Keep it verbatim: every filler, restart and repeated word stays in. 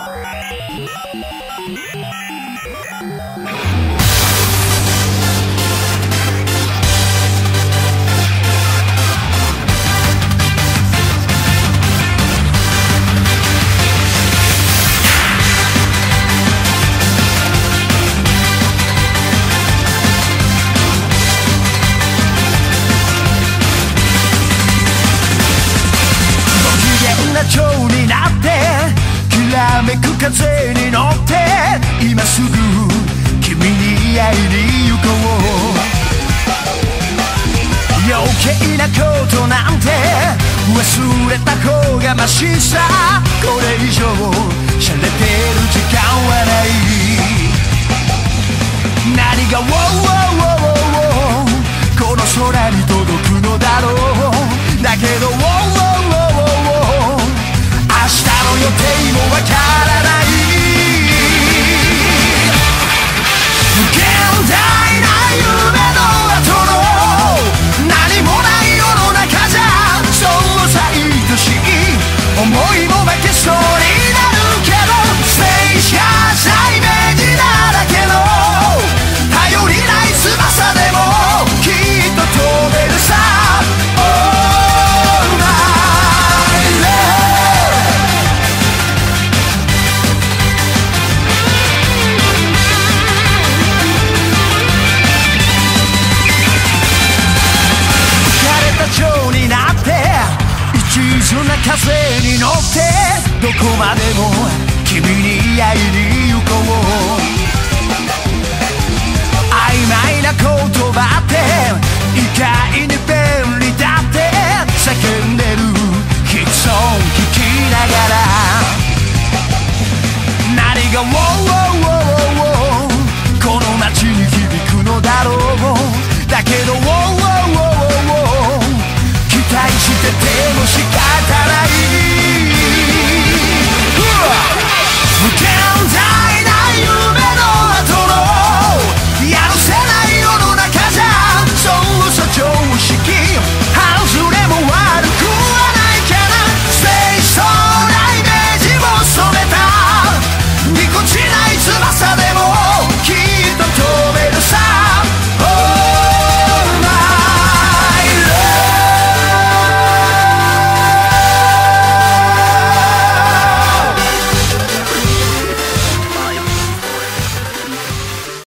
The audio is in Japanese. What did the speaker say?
蝶になってきらめく風に乗って今すぐ君に会いに行こう。余計なことなんて忘れた方がマシさ。これ以上しゃれてる時間はない。何がウォーウォーウォーウォーこの空に届くのだろう。だけどウォーウォーウォーウォー明日の予定もわからない。無限大な夢の後の何もない世の中じゃそうさ愛しい思いも負けそうになるけどステージがイメージだらけの頼りない翼でもきっと飛べるさ。蝶になって一途な風に乗ってどこまでも君に会いに行こう。曖昧な言葉って意外に便利だって叫んでるヒットソング聴きながら何がウォーウォーウォーウォーこの街に響くのだろう。だけどウォーウォーウォーウォー期待してても仕方